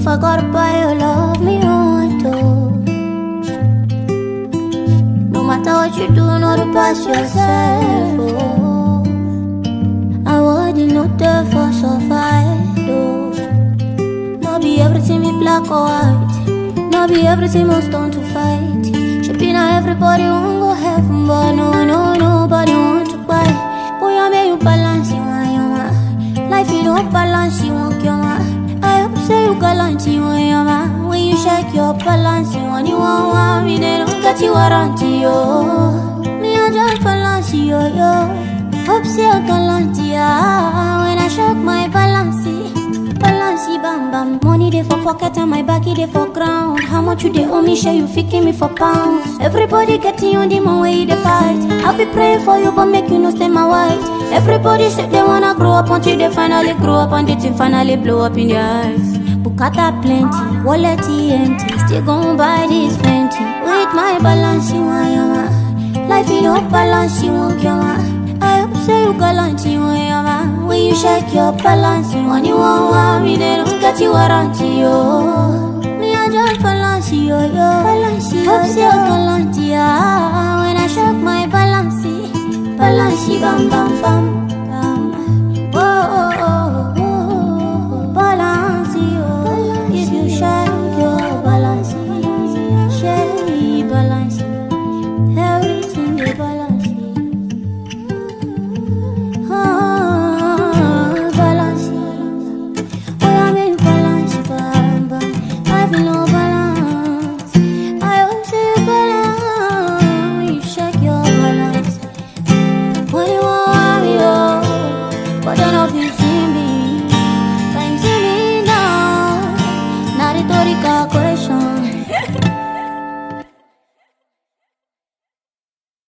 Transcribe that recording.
if I gotta buy your love, me want to. No matter what you do, not to pass yourself. Oh, I wouldn't not there for survive. Oh, not be everything me black or white. Not be everything must turn to fight. Should be now everybody won't go heaven, but nobody want to buy. Boy, I make you balance you want your ma. Life you don't balance you want your ma. I hope say you gallant you want your ma. When you shake your balance you want me, they don't get you warranty yo. Me I just balance yo. Hope say you gallant ya. When I shake my balance, bam bam. Money dey for pocket and my baggy dey for ground. How much you dey owe me? Share you faking me for pounds. Everybody getting on the man way you dey fight. I'll be praying for you but make you no stay my white. Everybody say they wanna grow up until they finally grow up and the thing finally blow up in their eyes. Bukata plenty, wallet empty, still gon' buy this Fenty. With my balance you want your ma. Life you don't balance you want your ma. I hope say you gallant you want your ma. When you shake your balance you want me, they don't get you warranty yo. Me I just balance yo. Hope say you gallant ya. When I shake my balance bam bam bam bam. Oh, balance yo. If you shake your balance, shake balance, everything they balance. Not